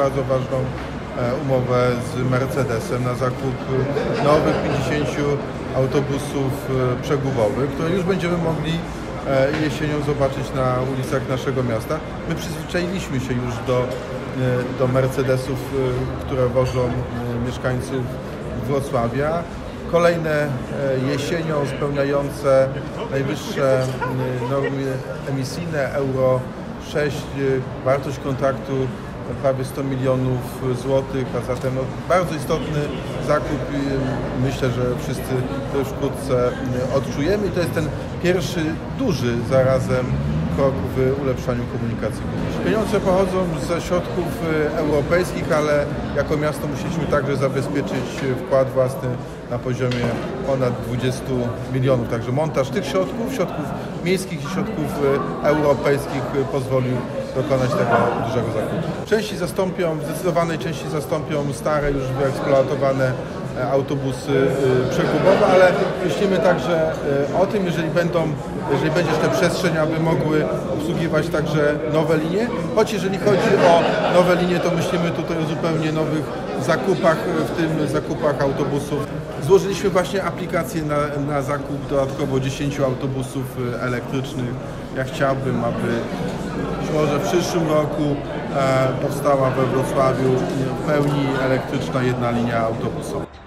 bardzo ważną umowę z Mercedesem na zakup nowych 50 autobusów przegubowych, które już będziemy mogli jesienią zobaczyć na ulicach naszego miasta. My przyzwyczailiśmy się już do Mercedesów, które wożą mieszkańców Wrocławia. Kolejne jesienią spełniające najwyższe normy emisyjne Euro 6, wartość kontraktu prawie 100 milionów złotych, a zatem bardzo istotny zakup i myślę, że wszyscy to już wkrótce odczujemy. I to jest ten pierwszy duży zarazem krok w ulepszaniu komunikacji publicznej. Pieniądze pochodzą ze środków europejskich, ale jako miasto musieliśmy także zabezpieczyć wkład własny na poziomie ponad 20 milionów. Także montaż tych środków miejskich i środków europejskich pozwolił dokonać tego dużego zakupu. W zdecydowanej części zastąpią stare, już wyeksploatowane autobusy przegubowe, ale myślimy także o tym, jeżeli będzie jeszcze przestrzeń, aby mogły obsługiwać także nowe linie. Choć jeżeli chodzi o nowe linie, to myślimy tutaj o zupełnie nowych zakupach, w tym zakupach autobusów. Złożyliśmy właśnie aplikację na zakup dodatkowo 10 autobusów elektrycznych. Ja chciałbym, aby być może w przyszłym roku powstała we Wrocławiu w pełni elektryczna jedna linia autobusowa.